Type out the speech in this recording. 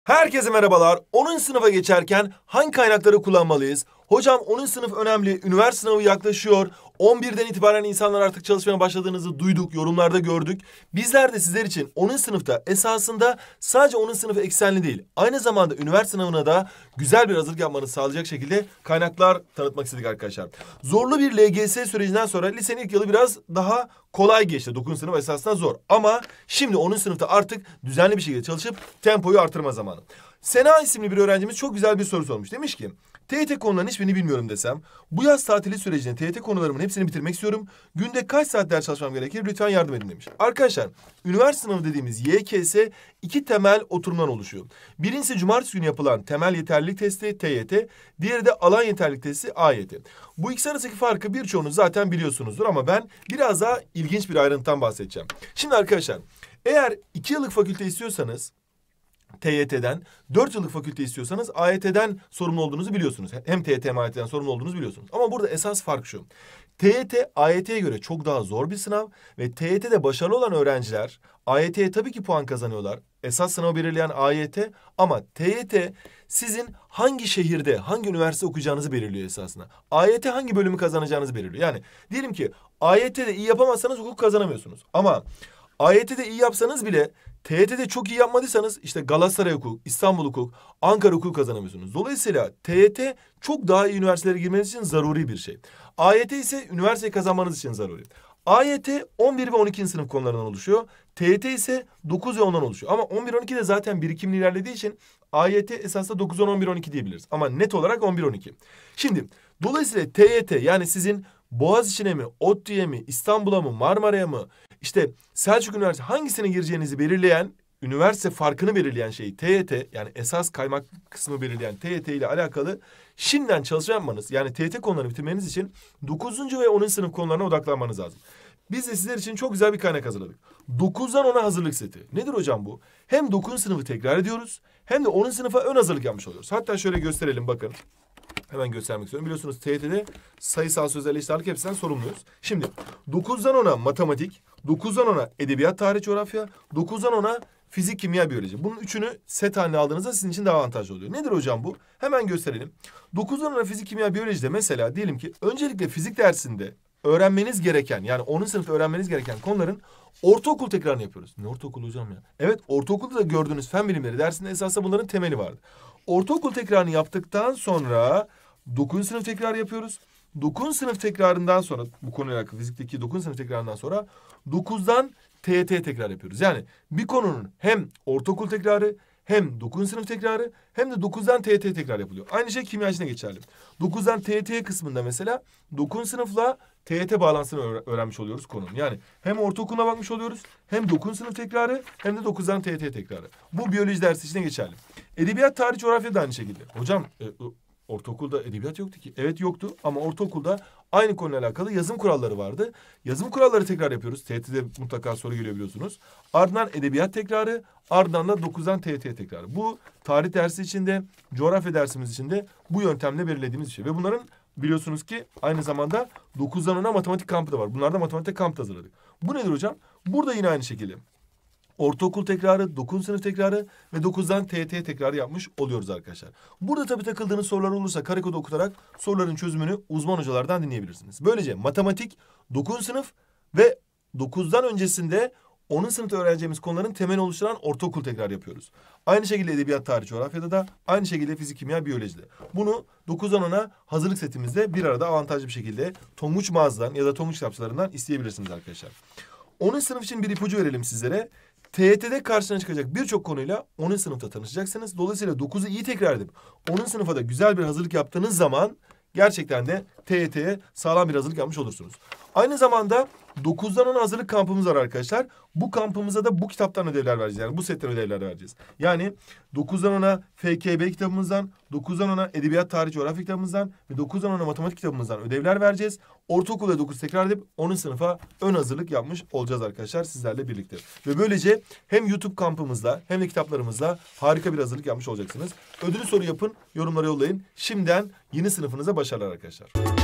Herkese merhabalar. 10. sınıfa geçerken hangi kaynakları kullanmalıyız? Hocam 10. sınıf önemli. Üniversite sınavı yaklaşıyor. 11'den itibaren insanlar artık çalışmaya başladığınızı duyduk, yorumlarda gördük. Bizler de sizler için 10. sınıfta esasında sadece 10. sınıf eksenli değil, aynı zamanda üniversite sınavına da güzel bir hazırlık yapmanızı sağlayacak şekilde kaynaklar tanıtmak istedik arkadaşlar. Zorlu bir LGS sürecinden sonra lisenin ilk yılı biraz daha kolay geçti. 9. sınıf esasında zor. Ama şimdi 10. sınıfta artık düzenli bir şekilde çalışıp tempoyu artırma zamanı. Sena isimli bir öğrencimiz çok güzel bir soru sormuş. Demiş ki, TYT konularının hiçbirini bilmiyorum desem, bu yaz tatili sürecinde TYT konularımın hepsini bitirmek istiyorum. Günde kaç saat ders çalışmam gerekir? Lütfen yardım edin demiş. Arkadaşlar, üniversite sınavı dediğimiz YKS 2 temel oturumdan oluşuyor. Birincisi cumartesi günü yapılan temel yeterlilik testi TYT, diğeri de alan yeterlilik testi AYT. Bu ikisi arasındaki farkı birçoğunuz zaten biliyorsunuzdur ama ben biraz daha ilginç bir ayrıntıdan bahsedeceğim. Şimdi arkadaşlar, eğer 2 yıllık fakülte istiyorsanız TYT'den, 4 yıllık fakülte istiyorsanız AYT'den sorumlu olduğunuzu biliyorsunuz. Hem TYT hem AYT'den sorumlu olduğunuzu biliyorsunuz. Ama burada esas fark şu. TYT, AYT'ye göre çok daha zor bir sınav ve TYT'de başarılı olan öğrenciler AYT'ye tabii ki puan kazanıyorlar. Esas sınavı belirleyen AYT ama TYT sizin hangi şehirde, hangi üniversite okuyacağınızı belirliyor esasında. AYT hangi bölümü kazanacağınızı belirliyor. Yani diyelim ki AYT'de iyi yapamazsanız hukuk kazanamıyorsunuz. Ama AYT'de iyi yapsanız bile TYT'de çok iyi yapmadıysanız işte Galatasaray Hukuk, İstanbul Hukuk, Ankara Hukuk kazanamıyorsunuz. Dolayısıyla TYT çok daha iyi üniversitelere girmeniz için zaruri bir şey. AYT ise üniversiteyi kazanmanız için zaruri. AYT 11 ve 12. sınıf konularından oluşuyor. TYT ise 9 ve 10'dan oluşuyor. Ama 11-12 de zaten birikimli ilerlediği için AYT esasında 9, 10, 11, 12 diyebiliriz. Ama net olarak 11, 12. Şimdi dolayısıyla TYT yani sizin Boğaziçi'ne mi, ODTÜ'ye mi, İstanbul'a mı, Marmara'ya mı, işte Selçuk Üniversitesi hangisine gireceğinizi belirleyen, üniversite farkını belirleyen şey TYT yani esas kaymak kısmı belirleyen TYT ile alakalı şimdiden çalışma yapmanız yani TYT konularını bitirmeniz için 9. ve 10. sınıf konularına odaklanmanız lazım. Biz de sizler için çok güzel bir kaynak hazırladık. 9'dan 10'a hazırlık seti. Nedir hocam bu? Hem 9. sınıfı tekrar ediyoruz hem de 10. sınıfa ön hazırlık yapmış oluyoruz. Hatta şöyle gösterelim bakın. Hemen göstermek istiyorum. Biliyorsunuz TYT'de sayısal sözel eşit ağırlık hepsinden sorumluyuz. Şimdi 9'dan 10'a matematik, 9'dan 10'a edebiyat, tarih, coğrafya, 9'dan 10'a fizik, kimya, biyoloji. Bunun üçünü set haline aldığınızda sizin için daha avantajlı oluyor. Nedir hocam bu? Hemen gösterelim. 9'dan 10'a fizik, kimya, biyolojide mesela diyelim ki öncelikle fizik dersinde öğrenmeniz gereken yani 10. sınıfta öğrenmeniz gereken konuların ortaokul tekrarını yapıyoruz. Ne ortaokul hocam ya? Evet, ortaokulda da gördüğünüz fen bilimleri dersinde esasında bunların temeli vardı. Ortaokul tekrarını yaptıktan sonra 9. sınıf tekrar yapıyoruz. 9. sınıf tekrarından sonra bu konuyla alakalı fizikteki 9. sınıf tekrarından sonra 9'dan TYT tekrar yapıyoruz. Yani bir konunun hem ortaokul tekrarı hem 9. sınıf tekrarı hem de 9'dan TYT tekrar yapılıyor. Aynı şey kimya için de geçerli. 9'dan TYT kısmında mesela 9. sınıfla TYT bağlantısını öğrenmiş oluyoruz konunun. Yani hem ortaokuluna bakmış oluyoruz hem 9. sınıf tekrarı hem de 9'dan TYT tekrarı. Bu biyoloji dersi için de geçerli. Edebiyat, tarih, coğrafya da aynı şekilde. Hocam ortaokulda edebiyat yoktu ki. Evet yoktu ama ortaokulda aynı konuyla alakalı yazım kuralları vardı. Yazım kuralları tekrar yapıyoruz. TYT'de mutlaka soru geliyor biliyorsunuz. Ardından edebiyat tekrarı, ardından da 9'dan TYT tekrarı. Bu tarih dersi içinde, coğrafya dersimiz içinde bu yöntemle belirlediğimiz bir şey. Ve bunların biliyorsunuz ki aynı zamanda 9'dan 10'a matematik kampı da var. Bunlarda matematik kamp da hazırladık. Bu nedir hocam? Burada yine aynı şekilde. Ortaokul tekrarı, 9. sınıf tekrarı ve 9'dan TYT tekrarı yapmış oluyoruz arkadaşlar. Burada tabii takıldığınız sorular olursa kare kodu okutarak soruların çözümünü uzman hocalardan dinleyebilirsiniz. Böylece matematik, 9. sınıf ve 9'dan öncesinde 10. sınıfta öğreneceğimiz konuların temelini oluşturan ortaokul tekrar yapıyoruz. Aynı şekilde edebiyat, tarih, coğrafyada da aynı şekilde fizik, kimya, biyolojide. Bunu 9'dan 10'a hazırlık setimizde bir arada avantajlı bir şekilde Tonguç mağazadan ya da Tonguç kitapçılarından isteyebilirsiniz arkadaşlar. 10. sınıf için bir ipucu verelim sizlere. TYT'de karşına çıkacak birçok konuyla 10. sınıfta tanışacaksınız. Dolayısıyla 9'u iyi tekrar edip 10. sınıfa da güzel bir hazırlık yaptığınız zaman gerçekten de TYT'ye sağlam bir hazırlık yapmış olursunuz. Aynı zamanda 9'dan 10'a hazırlık kampımız var arkadaşlar. Bu kampımıza da bu kitaptan ödevler vereceğiz. Yani bu setten ödevler vereceğiz. Yani 9'dan 10'a FKB kitabımızdan, 9'dan 10'a edebiyat, tarih, coğrafya kitabımızdan ve 9'dan 10'a matematik kitabımızdan ödevler vereceğiz. Ortaokulda 9 tekrar edip 10. sınıfa ön hazırlık yapmış olacağız arkadaşlar sizlerle birlikte. Ve böylece hem YouTube kampımızla hem de kitaplarımızla harika bir hazırlık yapmış olacaksınız. Ödülü soru yapın, yorumlara yollayın. Şimdiden yeni sınıfınıza başarılar arkadaşlar.